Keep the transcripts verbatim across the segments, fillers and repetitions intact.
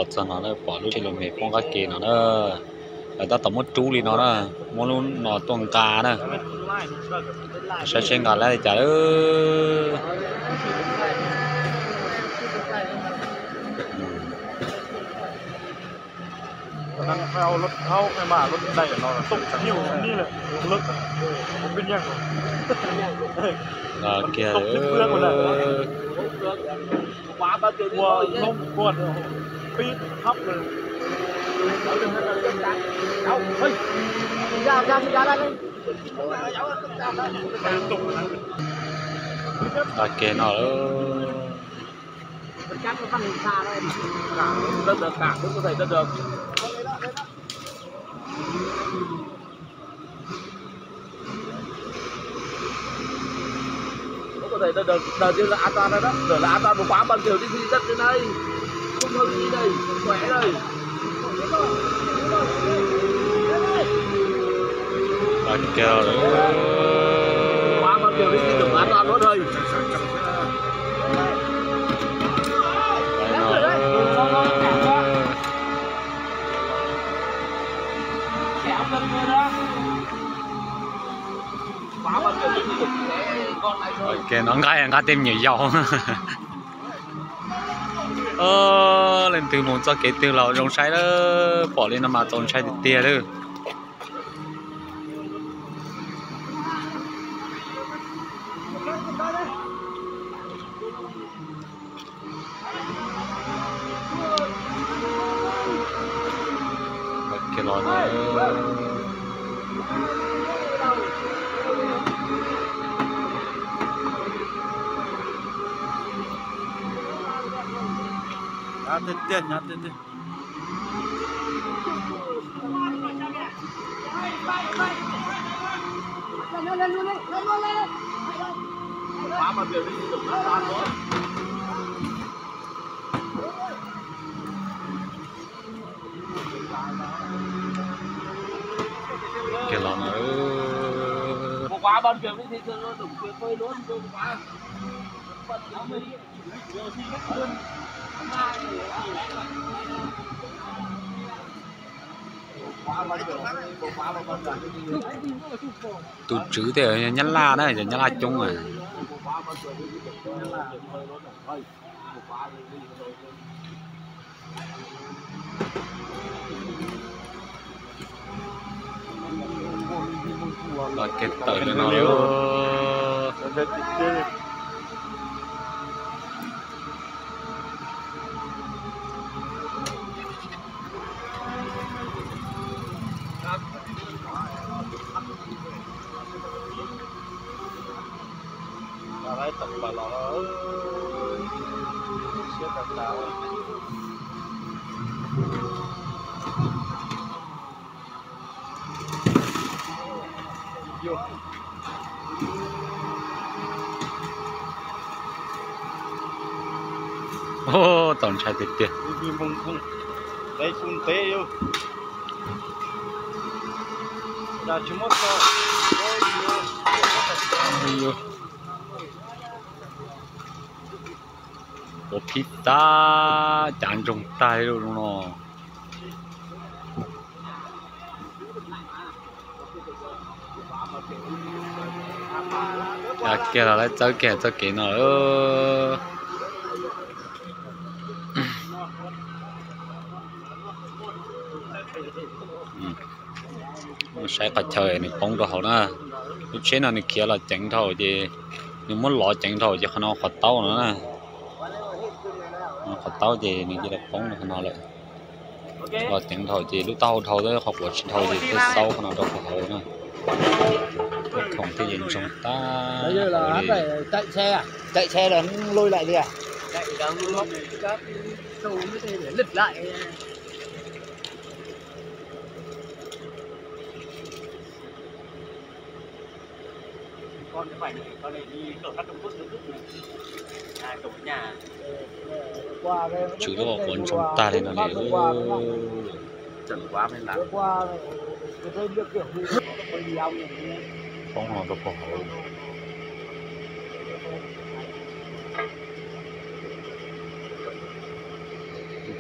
lọt ra nó nó bỏ lúc thì lồng mề phong các kề nó nó người ta tầm một chú đi nó đó muốn luôn nó tuần cá đó sẽ xem cả lại chả ơi นั่งเอารถเข้าไปมารถได้เราตกหิวนี่เลยรถผมเป็นยัง là kia ตกที่เปลือกหมดเลยหัวลมปวดปี๊ดทับเลยเอาเฮ้ยยาวยาวยาวอะไรตก là kia nó chắc có phân xa đây đất được cả cũng có thể đất được cũng có thể đất được đầu tiên là an toàn rồi đó rồi là an toàn một quá bằng kiểu đi đất trên đây không hơn gì đây khỏe đây là kia quá bằng kiểu đi được an toàn luôn rồi ok nó ngay ngay thêm nhiều dầu ơ lên từ một cho cái từ là rong sai đó bỏ lên mà rong sai thì tia đó cái lon nhá tiền tiền nhá tiền tiền quá mà biểu đi được an toàn rồi cái lon nữa một quá ban kiểu đi thì tôi đủ quyền phơi luôn tôi quá phần áo mình nhiều khi rất hơn tụt chữ thì nhắn la đó nhắn la chung à là cái tờ nó đấy tập bà lọ ơi siết tập tao vô ô tổng trái tuyệt tuyệt đi mông không đây phun té vô đã chúng mất rồi vô có thịt ta chán trong tay luôn nó à kia là lấy tới kia tới kia nó sẽ phải chơi này bóng đồ nữa lúc trên này kia là chỉnh thôi thì nhưng muốn lọ chỉnh thôi chứ không nó hoạt tao nữa nè hoạt tao thì mình chỉ là bóng được nó lại lọ chỉnh thôi thì lúc tao thôi đấy học của chỉnh thôi thì cái sau nó đâu có hồi nữa không thể nhìn trong ta bây giờ là hắn phải chạy xe à chạy xe là lôi lại đi à chạy đang lót các sâu mới để lật lại con phải con này đi cửa cắt trong nước nước nhà cửa nhà chủ yếu là cuốn trong ta thì nó để chuẩn quá mới làm không nó đâu có hồi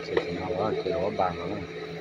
thì nó là kiểu bằng nó